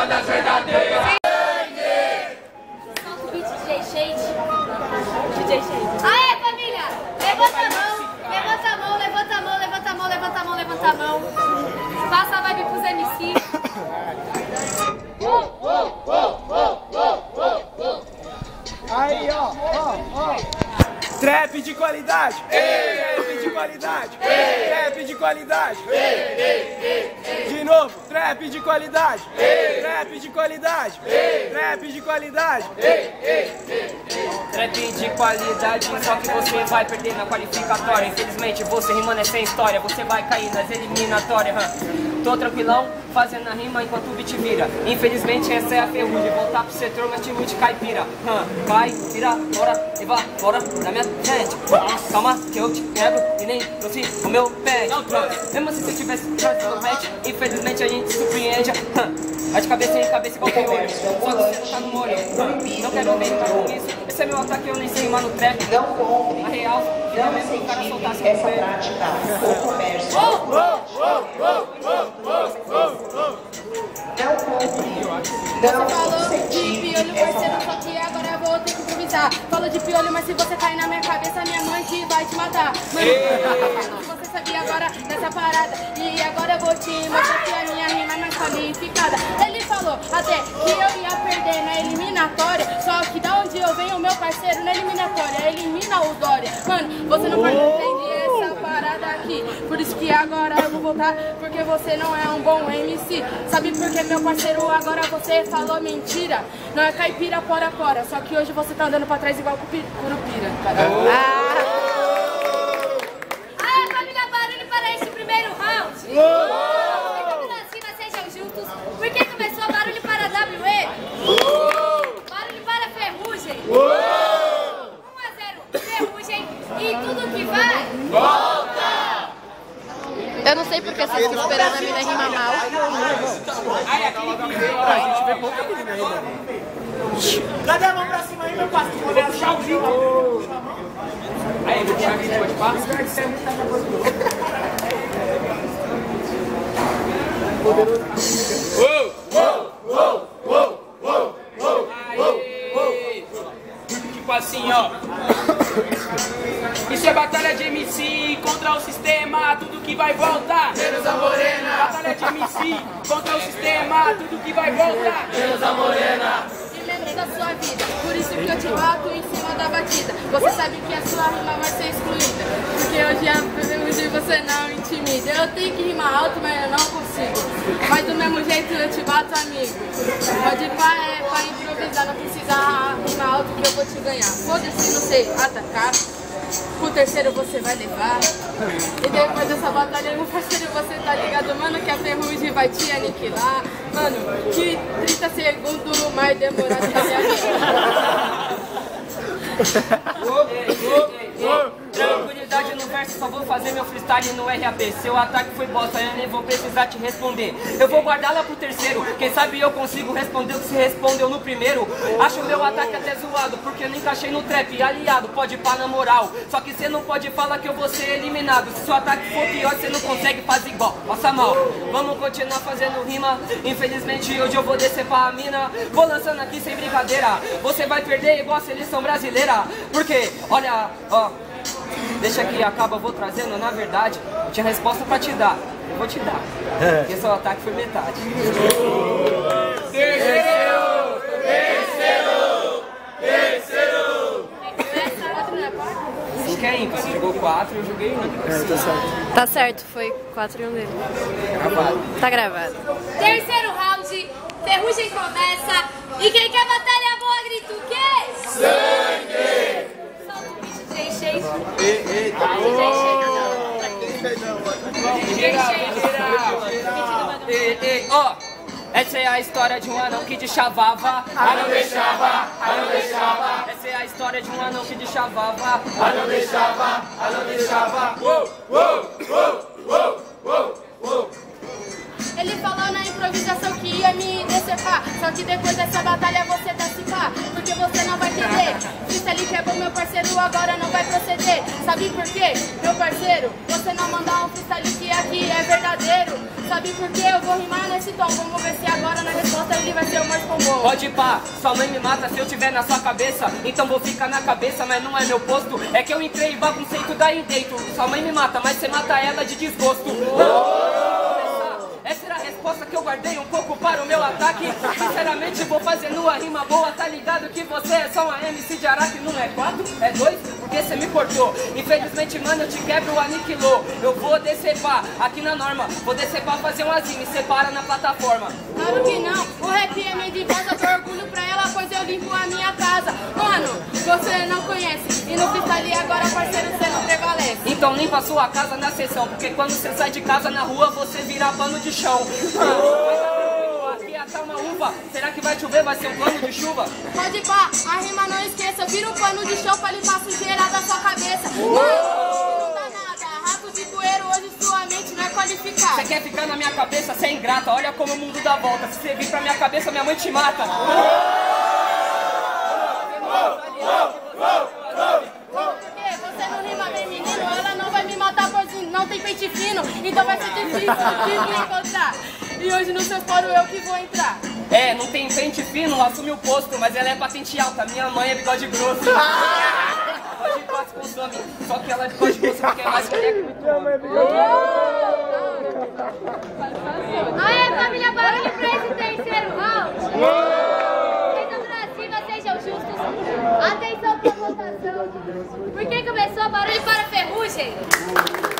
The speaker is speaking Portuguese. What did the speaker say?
rimadas verdadeiras. Solta o beat, DJ Shade. DJ Shade. Aê, família! Levanta a mão, levanta a mão, levanta a mão, levanta a mão, levanta a mão, levanta a mão. Passa a vibe pros MC. Aí, ó. Trap de qualidade. Trap de qualidade. Trap de qualidade. De novo, trap de qualidade. Trap de qualidade. Trap de qualidade. Trap de qualidade, só que você vai perder na qualificatória. Infelizmente você rimando é sem história, você vai cair nas eliminatórias. Tô tranquilão, fazendo a rima enquanto o beat vira. Infelizmente essa é a ferrugem, voltar pro setor, mas time de caipira. Vai, vira, bora, e vá, bora da minha frente. Calma que eu te quebro e nem trouxe o meu pé. Mesmo se você tivesse no match, infelizmente a gente surpreende. Vai de cabeça em cabeça igual tem olho. Só que você não tá no molho. Não quero brincar com isso. Esse é meu ataque, eu nem sei rimar no trap. Na real, não mesmo o cara soltasse essa prática. O comércio. Você falou de piolho, parceiro, só que agora eu vou ter que improvisar. Falou de piolho, mas se você cair na minha cabeça, minha mãe que vai te matar. Mano, você sabia agora dessa parada. E agora eu vou te mostrar que a minha rima é mais qualificada. Ele falou até que eu ia perder na eliminatória. Só que da onde eu venho, meu parceiro, na eliminatória elimina o Dória. Mano, você não pode entender essa parada aqui. Por isso que agora eu vou voltar, porque você não é um bom MC. Sabe por que, meu parceiro, agora você falou mentira? Não é caipira, pora. Só que hoje você tá andando pra trás igual curupira. Família, barulho para esse primeiro round. Sejam juntos. Por que começou barulho para WE? Barulho para Ferrugem. 1 a 0, Ferrugem. E tudo que vai, volta! Eu não sei porque vocês estão esperando a mina rimar mal. A gente vê pouca menina aí, mano. Cadê a mão pra cima aí, meu parceiro? Vou puxar o vídeo. Aí, vou puxar o vídeo, pode passar? Tipo assim, ó. Isso é batalha de MC contra o sistema, tudo que vai voltar. Menos a morena. Batalha de MC contra o sistema, tudo que vai voltar. Menos a morena. E lembre da sua vida, por isso que eu te bato em cima da batida. Você sabe que a sua rima vai ser excluída, porque hoje você não intimida. Eu tenho que rimar alto, mas eu não consigo. Mas do mesmo jeito eu te bato, amigo. Pode ir pra improvisar, não precisa rimar alto que eu vou te ganhar. Foda-se, não sei atacar. O terceiro você vai levar. E depois dessa batalha, meu parceiro, você tá ligado, mano, que a Ferrugem vai te aniquilar. Mano, que 30 segundos mais demorado que a minha. Tranquilidade no verso, só vou fazer meu freestyle no RAP. Seu ataque foi bosta, eu nem vou precisar te responder. Eu vou guardar lá pro terceiro, quem sabe eu consigo responder o que se respondeu no primeiro. Acho meu ataque até zoado, porque eu não encaixei no trap. Aliado, pode pá na moral, só que cê não pode falar que eu vou ser eliminado. Se seu ataque for pior, cê não consegue fazer igual. Passa mal, vamos continuar fazendo rima. Infelizmente hoje eu vou descer pra mina. Vou lançando aqui sem brincadeira. Você vai perder igual a seleção brasileira. Porque, olha, ó, deixa que acaba, eu vou trazendo, na verdade, eu tinha resposta pra te dar, eu vou te dar, porque seu ataque foi metade. Terceiro. Acho que é ímpar, você jogou 4, eu joguei 1. Tá certo. Tá certo, foi 4 e 1 dele. Gravado. Tá gravado. Terceiro round, Ferrugem começa. E quem quer batalha boa grita o quê? Sangue. Solta o bicho, DJ Shade. Eita, DJ Shade. Ó, essa é a história de um anão que deschavava. Não deixava. Essa é a história de um anão que deschavava. Não deixava. Ele falou na improvisação que ia me decepar. Só que depois dessa batalha você desce pá, porque você não vai entender. Freestyle que é bom, meu parceiro, agora não vai proceder. Sabe por quê, meu parceiro? Você não mandar um freestyle que aqui é verdadeiro. Sabe por quê? Eu vou rimar nesse tom. Vamos ver se agora na resposta ele vai ser o mais comum. Pode pá, sua mãe me mata se eu tiver na sua cabeça. Então vou ficar na cabeça, mas não é meu posto. É que eu entrei e bagunceito daí dentro. Sua mãe me mata, mas você mata ela de desgosto. Essa era a resposta que eu guardei um pouco para o meu ataque. Sinceramente vou fazendo uma rima boa. Tá ligado que você é só uma MC de Araque. Não é 4, é 2, porque você me cortou. Infelizmente, mano, eu te quebro, aniquilou. Eu vou decepar aqui na norma. Vou decepar, fazer uma rima e separa na plataforma. Claro que não, o rap é meio de voz. Eu dou orgulho pra ela, pois eu limpo a minha casa. Mano, você não conhece. E no freestyle agora, parceiro, você não prevalece. Então limpa a sua casa na sessão, porque quando você sai de casa na rua, você vira pano de chão. Aqui até uma uva. Será que vai chover? Vai ser um pano de chuva? Pode pá, a rima não esqueça. Vira um pano de chão pra limpar a sujeira da sua cabeça. Mano, não dá nada. Rato de poeiro, hoje sua mente não é qualificada. Você quer ficar na minha cabeça? Você é ingrata. Olha como o mundo dá volta. Se você vir pra minha cabeça, minha mãe te mata. Porque você não rima bem, menino. Ela não vai me matar, pois não tem pente fino. Então vai ser difícil de me encontrar. E hoje no seu fórum eu que vou entrar. É, não tem pente fino, assume o posto. Mas ela é patente alta, minha mãe é bigode grosso. Hoje quase consome, só que ela é bigode grosso porque é mais que muito homem. Aê, família, barulho pra esse terceiro round. Sejam pra cima, sejam justos. Atenção pra votação. Por que começou barulho para ferrugem?